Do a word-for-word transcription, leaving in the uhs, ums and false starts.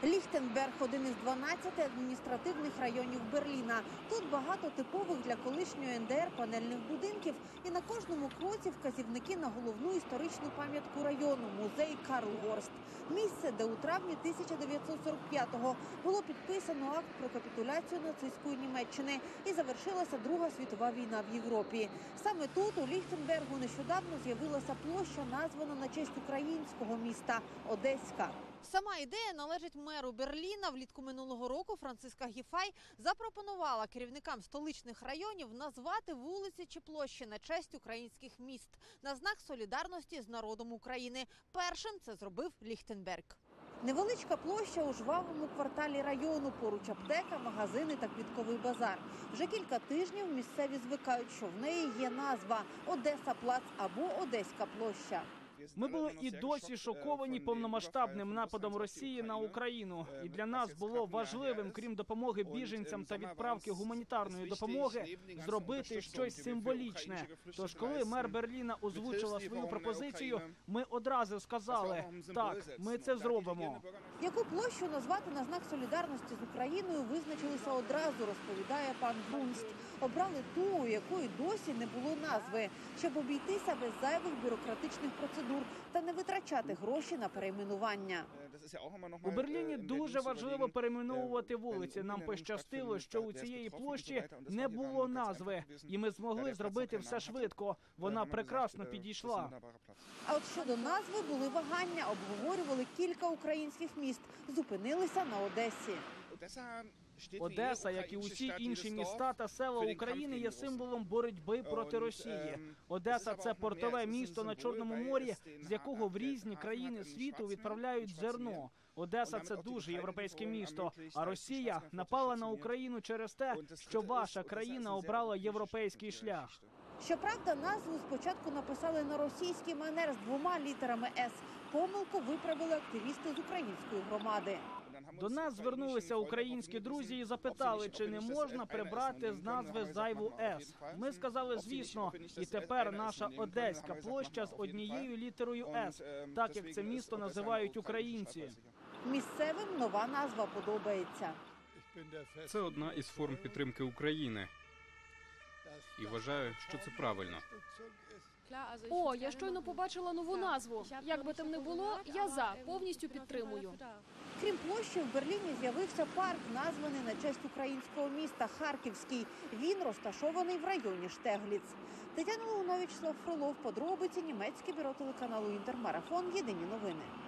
Ліхтенберг – один із дванадцяти адміністративних районів Берліна. Тут багато типових для колишньої ен де ер панельних будинків. І на кожному кроці вказівники на головну історичну пам'ятку району – музей Карлгорст. Місце, де у травні тисяча дев'ятсот сорок п'ятого було підписано акт про капітуляцію нацистської Німеччини і завершилася Друга світова війна в Європі. Саме тут, у Ліхтенбергу, нещодавно з'явилася площа, названа на честь українського міста – Одеська. Сама ідея належить меру Берліна. Влітку минулого року Франциска Гіфай запропонувала керівникам столичних районів назвати вулиці чи площі на честь українських міст на знак солідарності з народом України. Першим це зробив Ліхтенберг. Невеличка площа у жвавому кварталі району, поруч аптека, магазини та квітковий базар. Вже кілька тижнів місцеві звикають, що в неї є назва – Одеса-плац або Одеська площа. Ми були і досі шоковані повномасштабним нападом Росії на Україну. І для нас було важливим, крім допомоги біженцям та відправки гуманітарної допомоги, зробити щось символічне. Тож, коли мер Берліна озвучила свою пропозицію, ми одразу сказали – так, ми це зробимо. Яку площу назвати на знак солідарності з Україною визначилися одразу, розповідає пан Брунст. Обрали ту, у якої досі не було назви, щоб обійтися без зайвих бюрократичних процедур та не витрачати гроші на перейменування. У Берліні дуже важливо перейменовувати вулиці. Нам пощастило, що у цієї площі не було назви, і ми змогли зробити все швидко. Вона прекрасно підійшла. А от щодо назви були вагання, обговорювали кілька українських міст, зупинилися на Одесі. Одеса, як і усі інші міста та села України, є символом боротьби проти Росії. Одеса – це портове місто на Чорному морі, з якого в різні країни світу відправляють зерно. Одеса – це дуже європейське місто, а Росія напала на Україну через те, що ваша країна обрала європейський шлях. Щоправда, назву спочатку написали на російський манер з двома літерами «С». Помилку виправили активісти з української громади. До нас звернулися українські друзі і запитали, чи не можна прибрати з назви зайву «С». Ми сказали, звісно, і тепер наша Одеська площа з однією літерою «С», так як це місто називають українці. Місцевим нова назва подобається. Це одна із форм підтримки України. І вважаю, що це правильно. О, я щойно побачила нову назву. Як би там не було, я за, повністю підтримую. Крім площі, в Берліні з'явився парк, названий на честь українського міста – Харківський. Він розташований в районі Штегліц. Тетяна Лугунович, Слав Фролов, подробиці, німецьке бюро телеканалу «Інтермарафон», єдині новини.